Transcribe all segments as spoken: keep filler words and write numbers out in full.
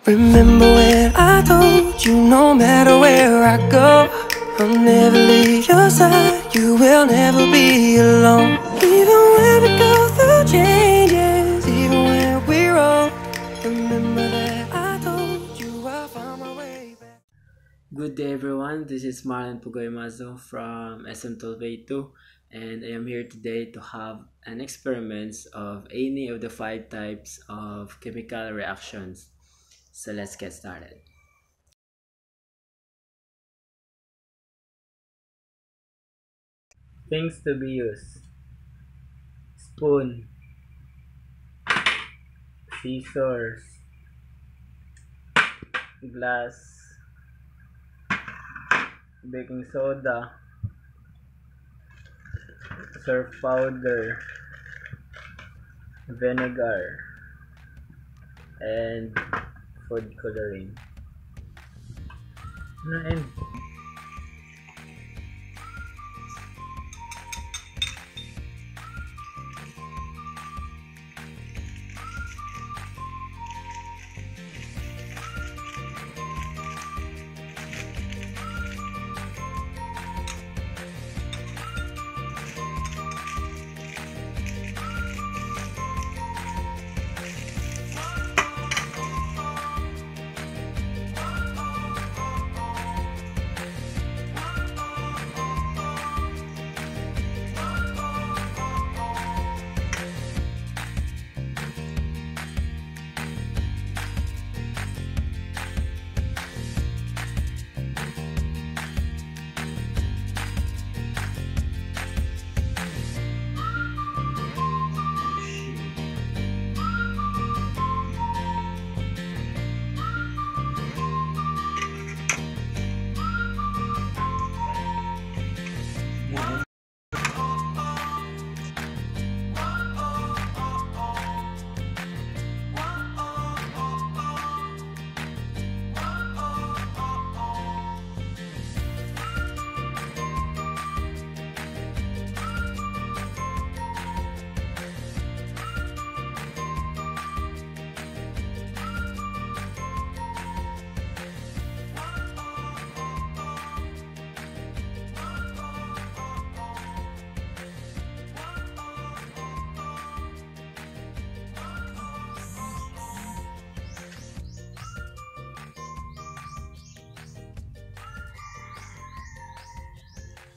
Remember when I told you no matter where I go, I'll never leave your side, you will never be alone. Even when we go through changes, even when we're old, remember that I told you I found my way back. Good day everyone, this is Marlon Mazo from S M twelve A two, and I am here today to have an experiment of any of the five types of chemical reactions. So let's get started. Things to be used: spoon, scissors, glass, baking soda, surf powder, vinegar, and food coloring. No, and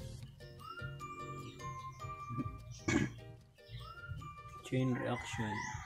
chain reaction.